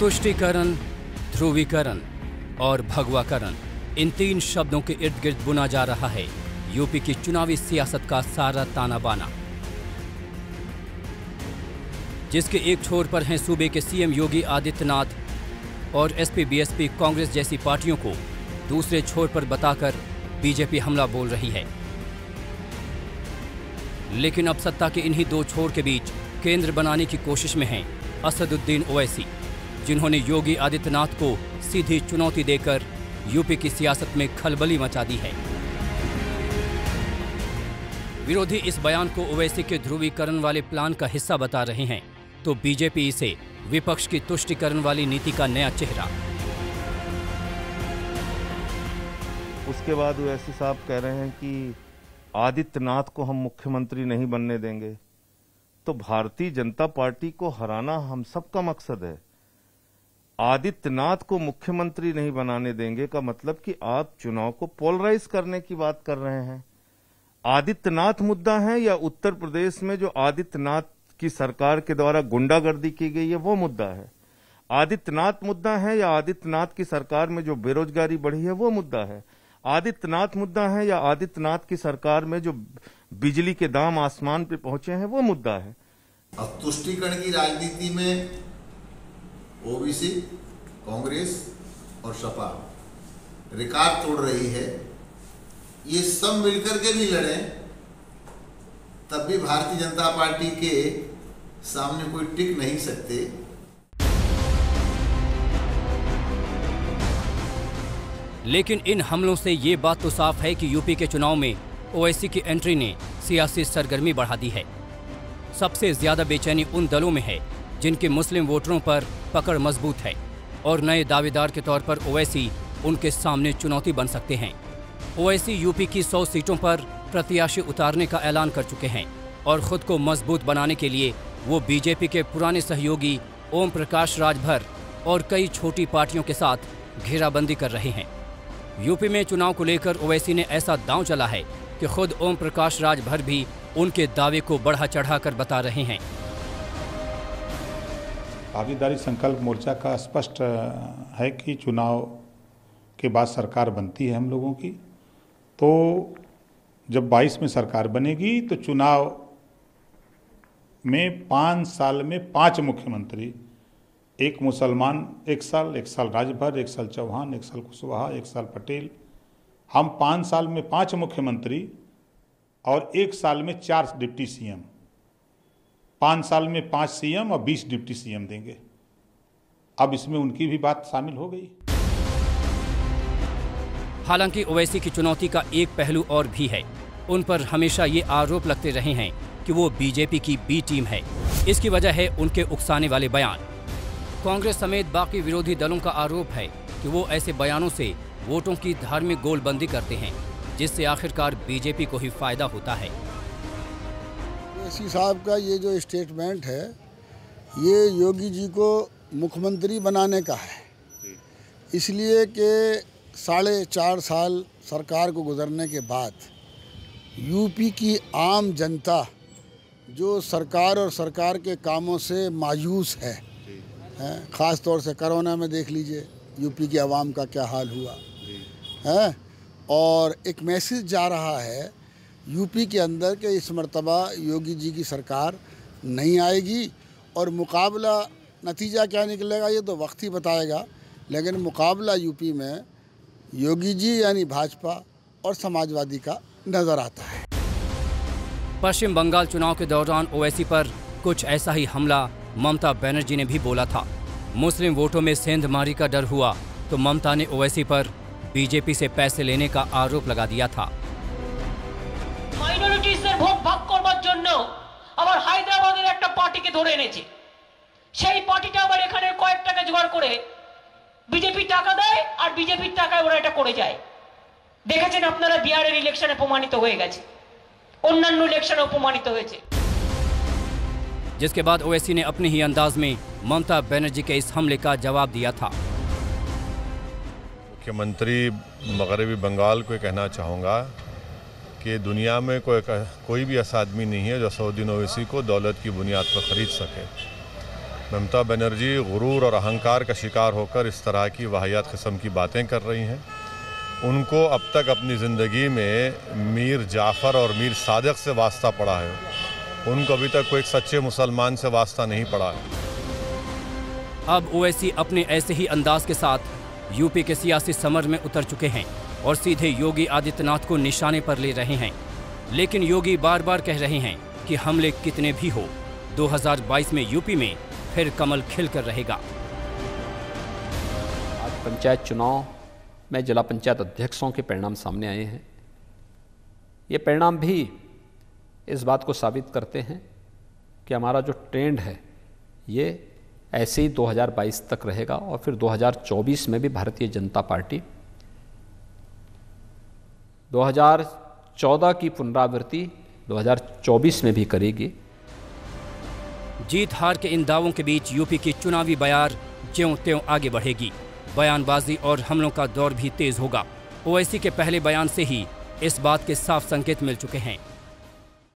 तुष्टीकरण, ध्रुवीकरण और भगवाकरण, इन तीन शब्दों के इर्द गिर्द बुना जा रहा है यूपी की चुनावी सियासत का सारा ताना बाना, जिसके एक छोर पर हैं सूबे के सीएम योगी आदित्यनाथ और एसपी बीएसपी कांग्रेस जैसी पार्टियों को दूसरे छोर पर बताकर बीजेपी हमला बोल रही है। लेकिन अब सत्ता के इन्हीं दो छोर के बीच केंद्र बनाने की कोशिश में हैं असदुद्दीन ओवैसी, जिन्होंने योगी आदित्यनाथ को सीधी चुनौती देकर यूपी की सियासत में खलबली मचा दी है। विरोधी इस बयान को ओवैसी के ध्रुवीकरण वाले प्लान का हिस्सा बता रहे हैं, तो बीजेपी इसे विपक्ष की तुष्टीकरण वाली नीति का नया चेहरा। उसके बाद ओवैसी साहब कह रहे हैं कि आदित्यनाथ को हम मुख्यमंत्री नहीं बनने देंगे। तो भारतीय जनता पार्टी को हराना हम सबका मकसद है। आदित्यनाथ को मुख्यमंत्री नहीं बनाने देंगे का मतलब कि आप चुनाव को पोलराइज करने की बात कर रहे हैं। आदित्यनाथ मुद्दा है या उत्तर प्रदेश में जो आदित्यनाथ की सरकार के द्वारा गुंडागर्दी की गई है वो मुद्दा है? आदित्यनाथ मुद्दा है या आदित्यनाथ की सरकार में जो बेरोजगारी बढ़ी है वो मुद्दा है? आदित्यनाथ मुद्दा है या आदित्यनाथ की सरकार में जो बिजली के दाम आसमान पे पहुंचे हैं वो मुद्दा है? अब तुष्टीकरण की राजनीति में ओबीसी, कांग्रेस और सपा रिकॉर्ड तोड़ रही है। ये सब मिलकर के भी लड़े तब भी भारतीय जनता पार्टी के सामने कोई टिक नहीं सकते। लेकिन इन हमलों से ये बात तो साफ है कि यूपी के चुनाव में ओवैसी की एंट्री ने सियासी सरगर्मी बढ़ा दी है। सबसे ज्यादा बेचैनी उन दलों में है जिनके मुस्लिम वोटरों पर पकड़ मजबूत है और नए दावेदार के तौर पर ओवैसी उनके सामने चुनौती बन सकते हैं। ओवैसी यूपी की 100 सीटों पर प्रत्याशी उतारने का ऐलान कर चुके हैं और खुद को मजबूत बनाने के लिए वो बीजेपी के पुराने सहयोगी ओम प्रकाश राजभर और कई छोटी पार्टियों के साथ घेराबंदी कर रहे हैं। यूपी में चुनाव को लेकर ओवैसी ने ऐसा दांव चला है कि खुद ओम प्रकाश राजभर भी उनके दावे को बढ़ा चढ़ाकर बता रहे हैं। भागीदारी संकल्प मोर्चा का स्पष्ट है कि चुनाव के बाद सरकार बनती है हम लोगों की, तो जब 22 में सरकार बनेगी तो चुनाव में 5 साल में 5 मुख्यमंत्री, एक मुसलमान 1 साल, 1 साल राजभर, 1 साल चौहान, 1 साल कुशवाहा, 1 साल पटेल, हम 5 साल में 5 मुख्यमंत्री और 1 साल में 4 डिप्टी सीएम, 5 साल में 5 सीएम और 20 डिप्टी सीएम देंगे। अब इसमें उनकी भी बात शामिल हो गई। हालांकि ओवैसी की चुनौती का एक पहलू और भी है। उन पर हमेशा ये आरोप लगते रहे हैं कि वो बीजेपी की बी टीम है। इसकी वजह है उनके उकसाने वाले बयान। कांग्रेस समेत बाकी विरोधी दलों का आरोप है कि वो ऐसे बयानों से वोटों की धार्मिक गोलबंदी करते हैं, जिससे आखिरकार बीजेपी को ही फायदा होता है। ओवैसी साहब का ये जो स्टेटमेंट है, ये योगी जी को मुख्यमंत्री बनाने का है, इसलिए कि 4.5 साल सरकार को गुजरने के बाद यूपी की आम जनता जो सरकार और सरकार के कामों से मायूस है, ख़ास तौर से कोरोना में देख लीजिए यूपी की आवाम का क्या हाल हुआ है। और एक मैसेज जा रहा है यूपी के अंदर कि इस मर्तबा योगी जी की सरकार नहीं आएगी और मुकाबला, नतीजा क्या निकलेगा ये तो वक्त ही बताएगा, लेकिन मुकाबला यूपी में योगी जी यानी भाजपा और समाजवादी का नजर आता है। पश्चिम बंगाल चुनाव के दौरान ओवैसी पर कुछ ऐसा ही हमला ममता बनर्जी ने भी बोला था। मुस्लिम वोटों में सेंधमारी का डर हुआ तो ममता ने ओवैसी पर बीजेपी से पैसे लेने का आरोप लगा दिया था। মাইনরিটিসদের ভোট ভাগ করবার জন্য আবার হায়দ্রাবাদের একটা পার্টিকে ধরে এনেছে। সেই পার্টিটা আবার এখানে কয়েক টাকা জোগাড় করে বিজেপি টাকা দেয় আর বিজেপির টাকায় ওরা এটা করে যায়। দেখেছেন আপনারা, বিহারের ইলেকশনে প্রমাণিত হয়ে গেছে, অন্যান্য ইলেকশনে প্রমাণিত হয়েছে। जिसके बाद ओवैसी ने अपने ही अंदाज में ममता बनर्जी के इस हमले का जवाब दिया था। मुख्यमंत्री मगरबी बंगाल को कहना चाहूँगा कि दुनिया में कोई भी ऐसा आदमी नहीं है जो असदुद्दीन ओवैसी को दौलत की बुनियाद पर खरीद सके। ममता बनर्जी गुरूर और अहंकार का शिकार होकर इस तरह की वाहियात किस्म की बातें कर रही हैं। उनको अब तक अपनी ज़िंदगी में मीर जाफ़र और मीर सादिक से वास्ता पड़ा है, उनको अभी तक कोई एक सच्चे मुसलमान से वास्ता नहीं पड़ा है। अब ओवैसी अपने ऐसे ही अंदाज के साथ यूपी के सियासी समर में उतर चुके हैं और सीधे योगी आदित्यनाथ को निशाने पर ले रहे हैं। लेकिन योगी बार बार कह रहे हैं कि हमले कितने भी हो, 2022 में यूपी में फिर कमल खिलकर रहेगा। आज पंचायत चुनाव में जिला पंचायत अध्यक्षों के परिणाम सामने आए हैं। ये परिणाम भी इस बात को साबित करते हैं कि हमारा जो ट्रेंड है ये ऐसे ही 2022 तक रहेगा और फिर 2024 में भी भारतीय जनता पार्टी 2014 की पुनरावृत्ति 2024 में भी करेगी। जीत हार के इन दावों के बीच यूपी की चुनावी बयार ज्यों-त्यों आगे बढ़ेगी। बयानबाजी और हमलों का दौर भी तेज होगा। ओवैसी के पहले बयान से ही इस बात के साफ संकेत मिल चुके हैं।